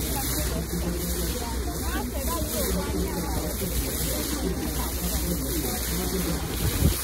然后水道如果关掉了，